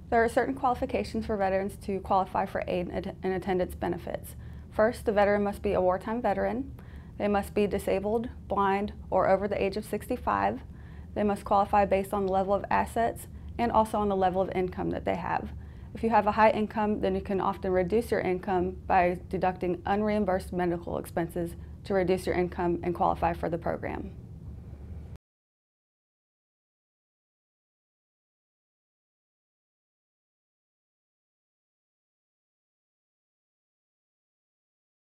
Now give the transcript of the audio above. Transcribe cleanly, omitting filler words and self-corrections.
There are certain qualifications for veterans to qualify for aid and attendance benefits. First, the veteran must be a wartime veteran. They must be disabled, blind, or over the age of 65. They must qualify based on the level of assets and also on the level of income that they have. If you have a high income, then you can often reduce your income by deducting unreimbursed medical expenses to reduce your income and qualify for the program.